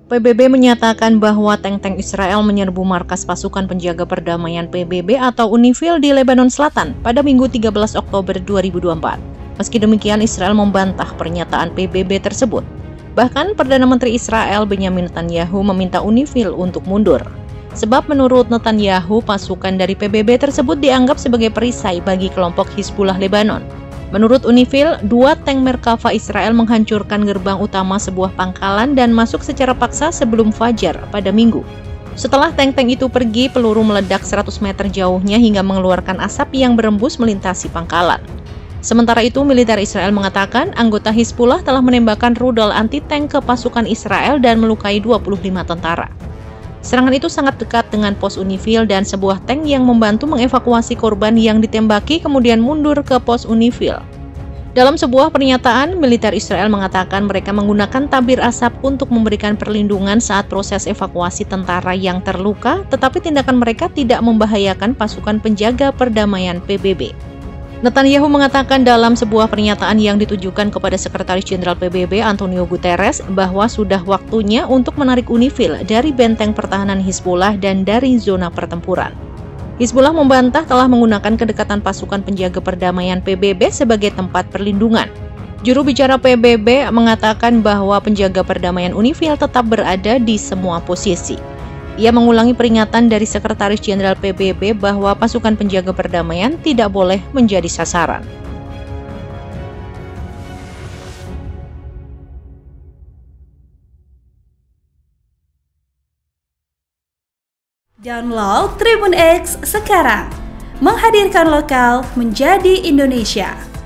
PBB menyatakan bahwa tank-tank Israel menyerbu markas pasukan penjaga perdamaian PBB atau UNIFIL di Lebanon Selatan pada Minggu 13 Oktober 2024. Meski demikian, Israel membantah pernyataan PBB tersebut. Bahkan, Perdana Menteri Israel Benyamin Netanyahu meminta UNIFIL untuk mundur. Sebab menurut Netanyahu, pasukan dari PBB tersebut dianggap sebagai perisai bagi kelompok Hizbullah Lebanon. Menurut UNIFIL, 2 tank Merkava Israel menghancurkan gerbang utama sebuah pangkalan dan masuk secara paksa sebelum fajar pada Minggu. Setelah tank-tank itu pergi, peluru meledak 100 meter jauhnya hingga mengeluarkan asap yang berembus melintasi pangkalan. Sementara itu, militer Israel mengatakan anggota Hizbullah telah menembakkan rudal anti-tank ke pasukan Israel dan melukai 25 tentara. Serangan itu sangat dekat dengan pos UNIFIL dan sebuah tank yang membantu mengevakuasi korban yang ditembaki kemudian mundur ke pos UNIFIL. Dalam sebuah pernyataan, militer Israel mengatakan mereka menggunakan tabir asap untuk memberikan perlindungan saat proses evakuasi tentara yang terluka, tetapi tindakan mereka tidak membahayakan pasukan penjaga perdamaian PBB. Netanyahu mengatakan dalam sebuah pernyataan yang ditujukan kepada Sekretaris Jenderal PBB Antonio Guterres bahwa sudah waktunya untuk menarik UNIFIL dari benteng pertahanan Hizbullah dan dari zona pertempuran. Hizbullah membantah telah menggunakan kedekatan pasukan penjaga perdamaian PBB sebagai tempat perlindungan. Juru bicara PBB mengatakan bahwa penjaga perdamaian UNIFIL tetap berada di semua posisi. Ia mengulangi peringatan dari Sekretaris Jenderal PBB bahwa pasukan penjaga perdamaian tidak boleh menjadi sasaran. Download Tribun X sekarang, menghadirkan lokal menjadi Indonesia.